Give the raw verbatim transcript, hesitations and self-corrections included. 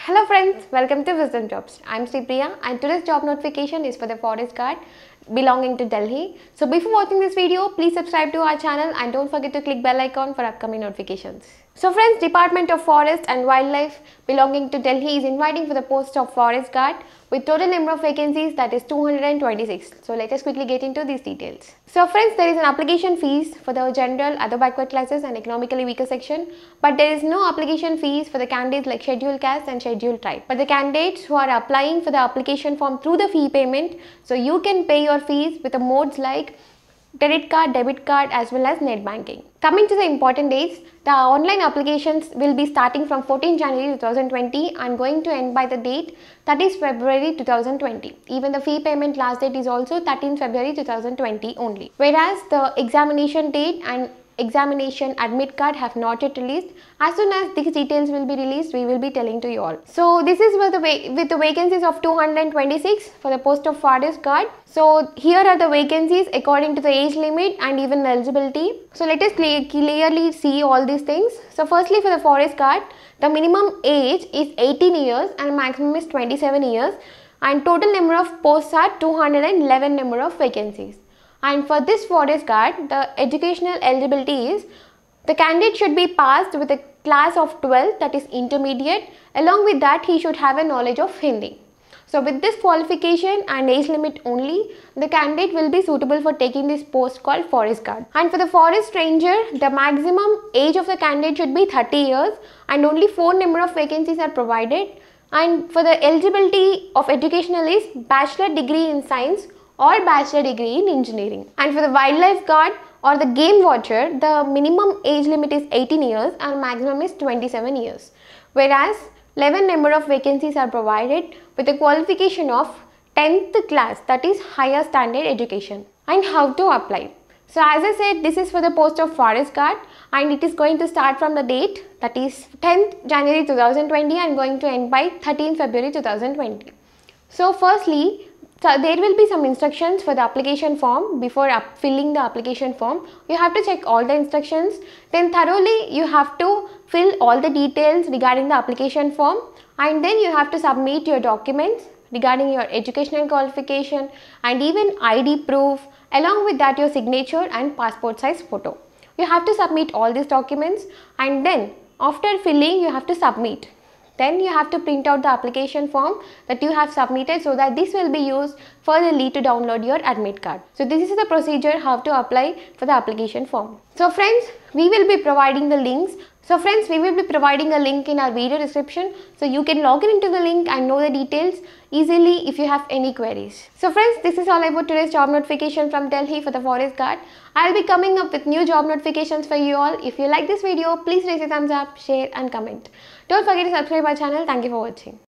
Hello friends, welcome to Wisdom Jobs. I'm Sripriya and today's job notification is for the forest guard belonging to Delhi. So before watching this video, please subscribe to our channel and don't forget to click bell icon for upcoming notifications. So friends, Department of Forest and Wildlife belonging to Delhi is inviting for the post of forest guard with total number of vacancies, that is two hundred twenty-six. So let us quickly get into these details. So friends, there is an application fees for the general, other backward classes and economically weaker section, but there is no application fees for the candidates like scheduled caste and scheduled tribe. But the candidates who are applying for the application form through the fee payment, so you can pay your fees with the modes like credit card, debit card as well as net banking. Coming to the important dates, the online applications will be starting from fourteenth January two thousand twenty and going to end by the date thirtieth February two thousand twenty. Even the fee payment last date is also thirteenth February two thousand twenty only. Whereas the examination date and examination admit card have not yet released. As soon as these details will be released, we will be telling to you all. So this is with the with the vacancies of two hundred twenty-six for the post of forest guard. So here are the vacancies according to the age limit and even the eligibility. So let us clearly see all these things. So firstly, for the forest guard, the minimum age is eighteen years and maximum is twenty-seven years, and total number of posts are two hundred eleven number of vacancies. And for this forest guard, the educational eligibility is the candidate should be passed with a class of twelve, that is intermediate. Along with that, he should have a knowledge of Hindi. So with this qualification and age limit only, the candidate will be suitable for taking this post called forest guard. And for the forest ranger, the maximum age of the candidate should be thirty years and only four number of vacancies are provided. And for the eligibility of educational is bachelor degree in science or bachelor degree in engineering. And for the wildlife guard or the game watcher, the minimum age limit is eighteen years and maximum is twenty-seven years. Whereas eleven number of vacancies are provided with a qualification of tenth class, that is higher standard education. And how to apply? So as I said, this is for the post of forest guard and it is going to start from the date, that is tenth January two thousand twenty and going to end by thirteenth February two thousand twenty. So firstly, so there will be some instructions for the application form. Before up filling the application form, you have to check all the instructions. Then thoroughly you have to fill all the details regarding the application form, and then you have to submit your documents regarding your educational qualification and even I D proof. Along with that, your signature and passport size photo. You have to submit all these documents, and then after filling you have to submit. Then you have to print out the application form that you have submitted, so that this will be used furtherly to download your admit card. So this is the procedure how to apply for the application form. So friends, we will be providing the links. So friends, we will be providing a link in our video description, so you can log in into the link and know the details easily if you have any queries. So friends, this is all about today's job notification from Delhi for the forest guard. I will be coming up with new job notifications for you all. If you like this video, please raise a thumbs up, share and comment. Don't forget to subscribe our channel. Thank you for watching.